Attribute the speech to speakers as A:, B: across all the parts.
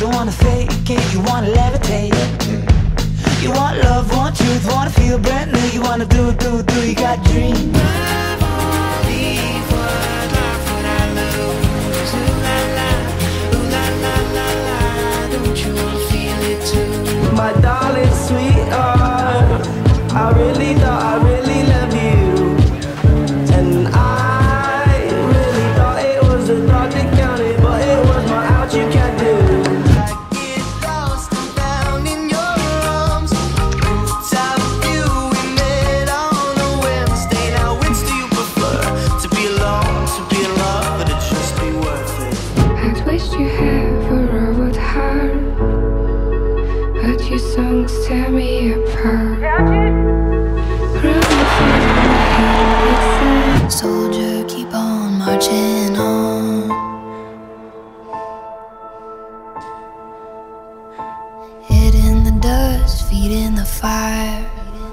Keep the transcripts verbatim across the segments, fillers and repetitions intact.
A: don't wanna fake it, you wanna levitate. You want love, want truth, wanna feel brand new. You wanna do, do, do, you got dreams.
B: Love only for life when I lose. Ooh la la, ooh la la la la. Don't you wanna feel it too?
C: My darling sweetheart, I really thought I really love you. And I really thought it was the thought that counted, but it was my out you can't do.
D: Your songs tear me apart.
E: Soldier, keep on marching on. Head in the dust, feet in the fire.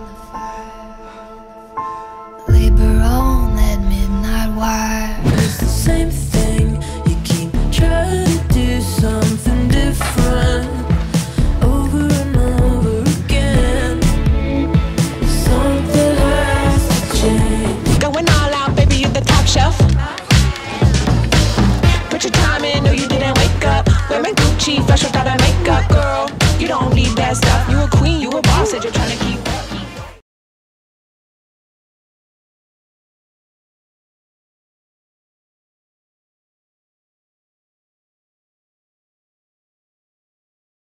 E: Labor on that midnight wire.
B: It's the same thing, you keep trying to do something different.
A: Shelf. Put your time in, no you didn't wake up. Wearing Gucci, fresh without a makeup, girl. You don't need that stuff. You a queen, you a boss.